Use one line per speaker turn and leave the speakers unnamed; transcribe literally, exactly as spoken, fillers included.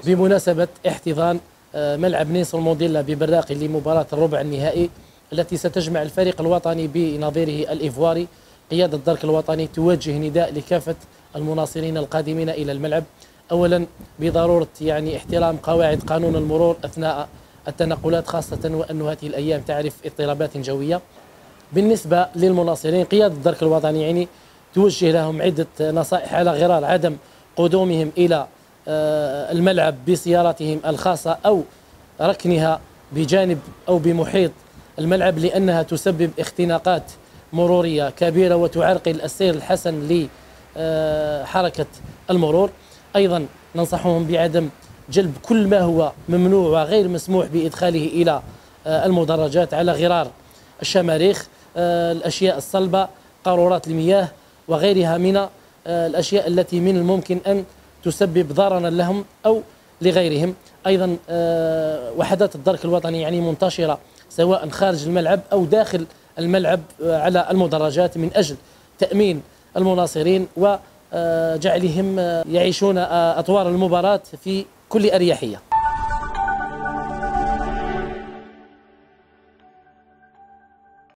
بمناسبة احتضان ملعب نيلسون مانديلا ببراقي لمباراة الربع النهائي التي ستجمع الفريق الوطني بنظيره الإيفواري. قيادة الدرك الوطني توجه نداء لكافة المناصرين القادمين إلى الملعب، أولا بضرورة يعني احترام قواعد قانون المرور أثناء التنقلات، خاصة وأن هذه الأيام تعرف اضطرابات جوية. بالنسبة للمناصرين، قيادة الدرك الوطني يعني توجه لهم عدة نصائح على غرار عدم قدومهم إلى الملعب بسياراتهم الخاصة أو ركنها بجانب أو بمحيط الملعب، لأنها تسبب اختناقات مرورية كبيرة وتعرقل السير الحسن لحركة المرور. أيضا ننصحهم بعدم جلب كل ما هو ممنوع وغير مسموح بإدخاله إلى المدرجات على غرار الشماريخ، الأشياء الصلبة، قارورات المياه وغيرها من الأشياء التي من الممكن أن تسبب ضررا لهم أو لغيرهم. أيضا وحدات الدرك الوطني يعني منتشرة سواء خارج الملعب أو داخل الملعب على المدرجات من أجل تأمين المناصرين وجعلهم يعيشون أطوار المباراة في كل أريحية.